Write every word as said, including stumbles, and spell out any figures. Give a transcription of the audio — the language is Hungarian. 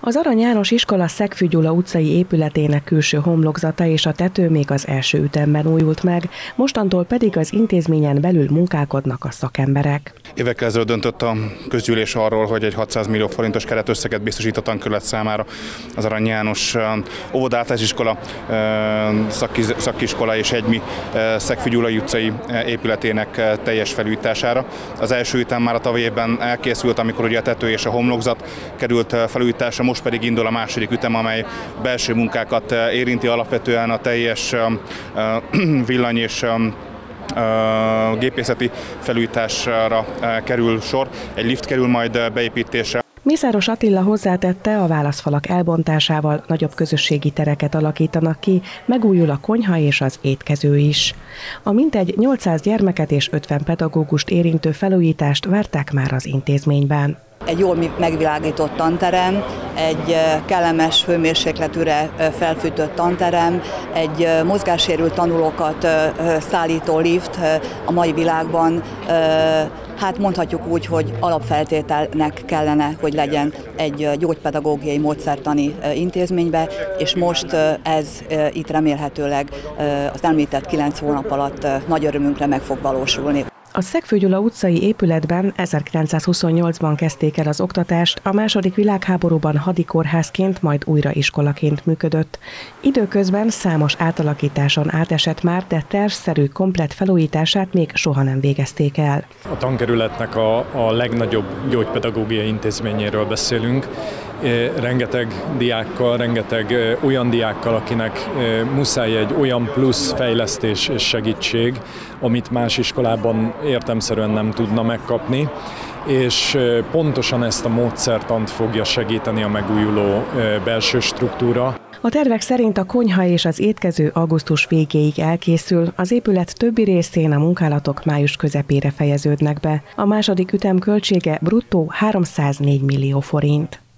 Az Arany János iskola Szegfű Gyula utcai épületének külső homlokzata és a tető még az első ütemben újult meg, mostantól pedig az intézményen belül munkálkodnak a szakemberek. Évekkel ezelőtt döntött a közgyűlés arról, hogy egy hatszáz millió forintos keretösszeget biztosít a tankerület számára az Arany János óvodáltalási iskola, szakiskola és egymi Szegfű Gyulai utcai épületének teljes felújítására. Az első ütem már a tavalyi évben elkészült, amikor ugye a tető és a homlokzat került felújításra, most pedig indul a második ütem, amely belső munkákat érinti, alapvetően a teljes villany és a gépészeti felújításra kerül sor, egy lift kerül majd beépítésre. Mészáros Attila hozzátette, a válaszfalak elbontásával nagyobb közösségi tereket alakítanak ki, megújul a konyha és az étkező is. A mintegy nyolcszáz gyermeket és ötven pedagógust érintő felújítást várták már az intézményben. Egy jól megvilágított tanterem, egy kellemes hőmérsékletűre felfűtött tanterem, egy mozgássérült tanulókat szállító lift a mai világban, hát mondhatjuk úgy, hogy alapfeltételnek kellene, hogy legyen egy gyógypedagógiai módszertani intézménybe, és most ez itt remélhetőleg az említett kilenc hónap alatt nagy örömünkre meg fog valósulni. A Szegfű Gyula utcai épületben ezerkilencszázhuszonnyolcban kezdték el az oktatást, a második világháborúban hadikórházként, majd újra iskolaként működött. Időközben számos átalakításon átesett már, de tervszerű komplett felújítását még soha nem végezték el. A tankerületnek a, a legnagyobb gyógypedagógiai intézményéről beszélünk. Rengeteg diákkal, rengeteg olyan diákkal, akinek muszáj egy olyan plusz fejlesztés és segítség, amit más iskolában értelemszerűen nem tudna megkapni, és pontosan ezt a módszertant fogja segíteni a megújuló belső struktúra. A tervek szerint a konyha és az étkező augusztus végéig elkészül, az épület többi részén a munkálatok május közepére fejeződnek be. A második ütem költsége bruttó háromszáznégy millió forint.